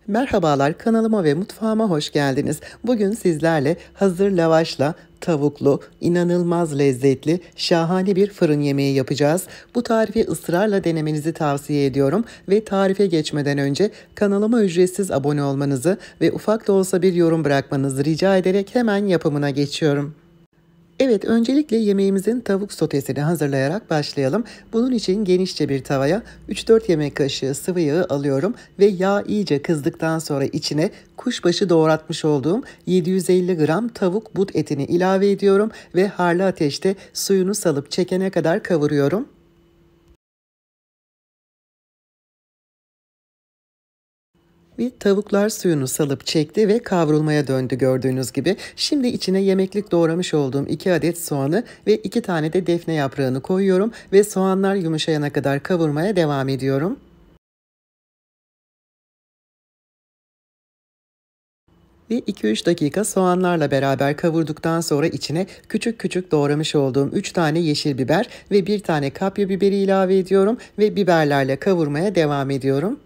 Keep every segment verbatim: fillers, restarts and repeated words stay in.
Merhabalar, kanalıma ve mutfağıma hoş geldiniz. Bugün sizlerle hazır lavaşla tavuklu, inanılmaz lezzetli, şahane bir fırın yemeği yapacağız. Bu tarifi ısrarla denemenizi tavsiye ediyorum ve tarife geçmeden önce kanalıma ücretsiz abone olmanızı ve ufak da olsa bir yorum bırakmanızı rica ederek hemen yapımına geçiyorum. Evet, öncelikle yemeğimizin tavuk sotesini hazırlayarak başlayalım. Bunun için genişçe bir tavaya üç dört yemek kaşığı sıvı yağı alıyorum ve yağ iyice kızdıktan sonra içine kuşbaşı doğratmış olduğum yedi yüz elli gram tavuk but etini ilave ediyorum ve harlı ateşte suyunu salıp çekene kadar kavuruyorum. Ve tavuklar suyunu salıp çekti ve kavrulmaya döndü gördüğünüz gibi. Şimdi içine yemeklik doğramış olduğum iki adet soğanı ve iki tane de defne yaprağını koyuyorum ve soğanlar yumuşayana kadar kavurmaya devam ediyorum. Ve iki üç dakika soğanlarla beraber kavurduktan sonra içine küçük küçük doğramış olduğum üç tane yeşil biber ve bir tane kapya biberi ilave ediyorum ve biberlerle kavurmaya devam ediyorum.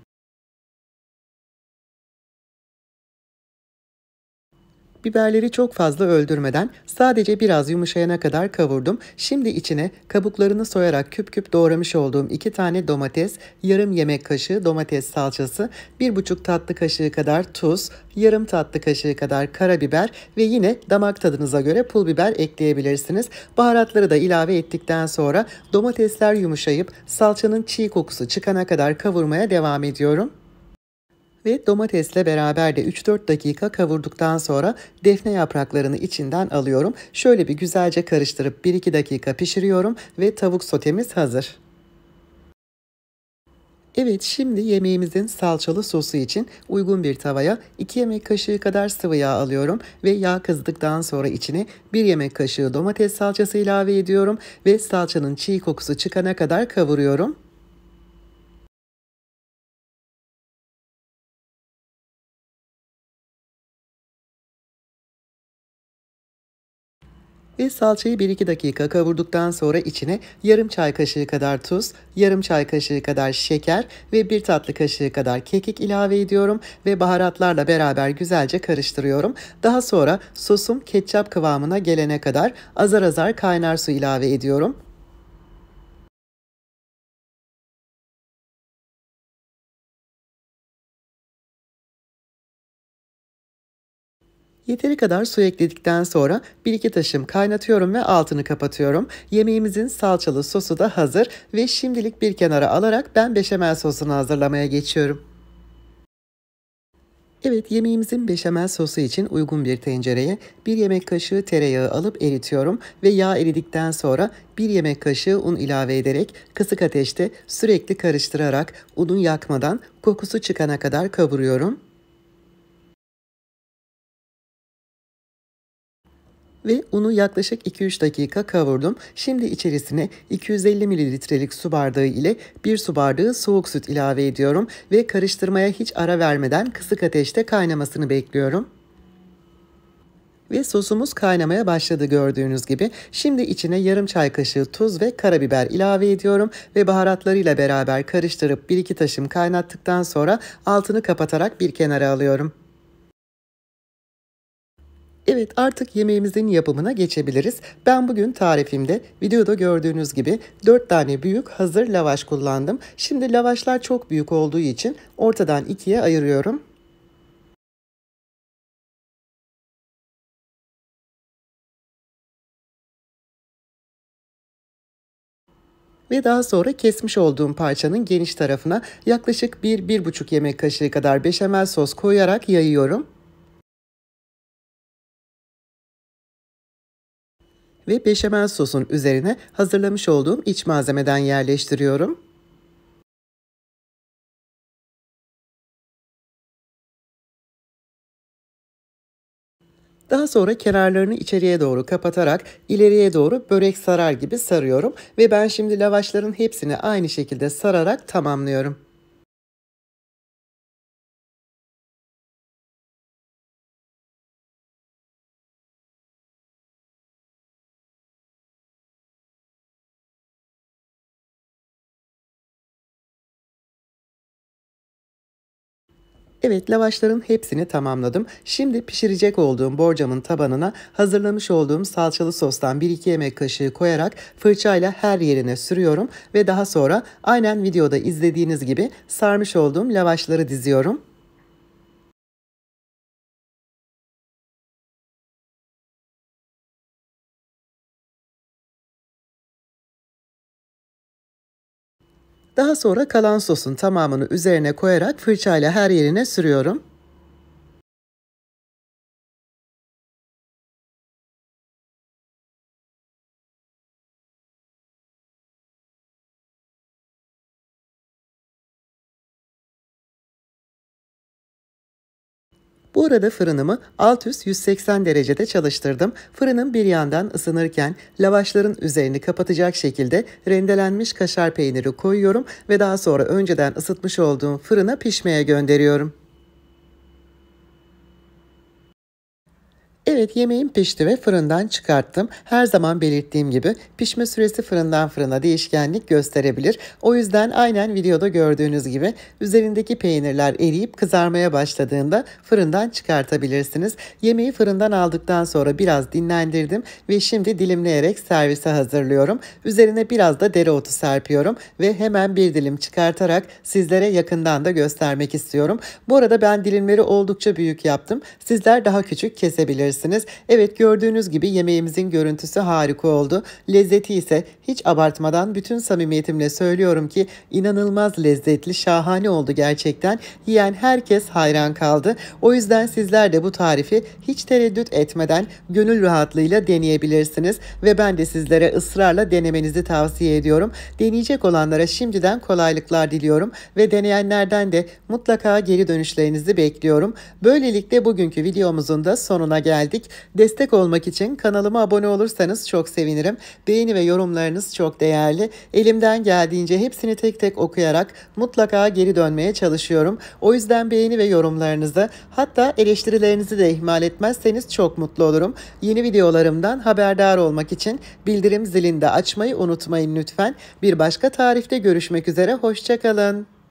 Biberleri çok fazla öldürmeden sadece biraz yumuşayana kadar kavurdum. Şimdi içine kabuklarını soyarak küp küp doğramış olduğum iki tane domates, yarım yemek kaşığı domates salçası, bir buçuk tatlı kaşığı kadar tuz, yarım tatlı kaşığı kadar karabiber ve yine damak tadınıza göre pul biber ekleyebilirsiniz. Baharatları da ilave ettikten sonra domatesler yumuşayıp salçanın çiğ kokusu çıkana kadar kavurmaya devam ediyorum. Ve domatesle beraber de üç dört dakika kavurduktan sonra defne yapraklarını içinden alıyorum. Şöyle bir güzelce karıştırıp bir iki dakika pişiriyorum ve tavuk sotemiz hazır. Evet, şimdi yemeğimizin salçalı sosu için uygun bir tavaya iki yemek kaşığı kadar sıvı yağ alıyorum ve yağ kızdıktan sonra içine bir yemek kaşığı domates salçası ilave ediyorum ve salçanın çiğ kokusu çıkana kadar kavuruyorum. Ve salçayı bir iki dakika kavurduktan sonra içine yarım çay kaşığı kadar tuz, yarım çay kaşığı kadar şeker ve bir tatlı kaşığı kadar kekik ilave ediyorum ve baharatlarla beraber güzelce karıştırıyorum. Daha sonra sosum ketçap kıvamına gelene kadar azar azar kaynar su ilave ediyorum. Yeteri kadar su ekledikten sonra bir iki taşım kaynatıyorum ve altını kapatıyorum. Yemeğimizin salçalı sosu da hazır ve şimdilik bir kenara alarak ben beşamel sosunu hazırlamaya geçiyorum. Evet, yemeğimizin beşamel sosu için uygun bir tencereye bir yemek kaşığı tereyağı alıp eritiyorum ve yağ eridikten sonra bir yemek kaşığı un ilave ederek kısık ateşte sürekli karıştırarak unu yakmadan kokusu çıkana kadar kavuruyorum. Ve unu yaklaşık iki üç dakika kavurdum. Şimdi içerisine iki yüz elli mililitrelik su bardağı ile bir su bardağı soğuk süt ilave ediyorum ve karıştırmaya hiç ara vermeden kısık ateşte kaynamasını bekliyorum. Ve sosumuz kaynamaya başladı gördüğünüz gibi. Şimdi içine yarım çay kaşığı tuz ve karabiber ilave ediyorum ve baharatlarıyla beraber karıştırıp bir iki taşım kaynattıktan sonra altını kapatarak bir kenara alıyorum. Evet, artık yemeğimizin yapımına geçebiliriz. Ben bugün tarifimde videoda gördüğünüz gibi dört tane büyük hazır lavaş kullandım. Şimdi lavaşlar çok büyük olduğu için ortadan ikiye ayırıyorum. Ve daha sonra kesmiş olduğum parçanın geniş tarafına yaklaşık bir bir buçuk yemek kaşığı kadar beşamel sos koyarak yayıyorum. Ve beşamel sosun üzerine hazırlamış olduğum iç malzemeden yerleştiriyorum. Daha sonra kenarlarını içeriye doğru kapatarak ileriye doğru börek sarar gibi sarıyorum ve ben şimdi lavaşların hepsini aynı şekilde sararak tamamlıyorum. Evet, lavaşların hepsini tamamladım. Şimdi pişirecek olduğum borcamın tabanına hazırlamış olduğum salçalı sostan bir iki yemek kaşığı koyarak fırçayla her yerine sürüyorum ve daha sonra aynen videoda izlediğiniz gibi sarmış olduğum lavaşları diziyorum. Daha sonra kalan sosun tamamını üzerine koyarak fırçayla her yerine sürüyorum. Bu arada fırınımı alt üst yüz seksen derecede çalıştırdım. Fırının bir yandan ısınırken lavaşların üzerini kapatacak şekilde rendelenmiş kaşar peyniri koyuyorum ve daha sonra önceden ısıtmış olduğum fırına pişmeye gönderiyorum. Evet, yemeğim pişti ve fırından çıkarttım. Her zaman belirttiğim gibi pişme süresi fırından fırına değişkenlik gösterebilir. O yüzden aynen videoda gördüğünüz gibi üzerindeki peynirler eriyip kızarmaya başladığında fırından çıkartabilirsiniz. Yemeği fırından aldıktan sonra biraz dinlendirdim ve şimdi dilimleyerek servise hazırlıyorum. Üzerine biraz da dereotu serpiyorum ve hemen bir dilim çıkartarak sizlere yakından da göstermek istiyorum. Bu arada ben dilimleri oldukça büyük yaptım. Sizler daha küçük kesebilirsiniz. Evet, gördüğünüz gibi yemeğimizin görüntüsü harika oldu. Lezzeti ise hiç abartmadan bütün samimiyetimle söylüyorum ki inanılmaz lezzetli, şahane oldu gerçekten. Yiyen herkes hayran kaldı. O yüzden sizler de bu tarifi hiç tereddüt etmeden gönül rahatlığıyla deneyebilirsiniz ve ben de sizlere ısrarla denemenizi tavsiye ediyorum. Deneyecek olanlara şimdiden kolaylıklar diliyorum ve deneyenlerden de mutlaka geri dönüşlerinizi bekliyorum. Böylelikle bugünkü videomuzun da sonuna geldik. Destek olmak için kanalıma abone olursanız çok sevinirim. Beğeni ve yorumlarınız çok değerli. Elimden geldiğince hepsini tek tek okuyarak mutlaka geri dönmeye çalışıyorum. O yüzden beğeni ve yorumlarınızı, hatta eleştirilerinizi de ihmal etmezseniz çok mutlu olurum. Yeni videolarımdan haberdar olmak için bildirim zilini de açmayı unutmayın lütfen. Bir başka tarifte görüşmek üzere. Hoşça kalın.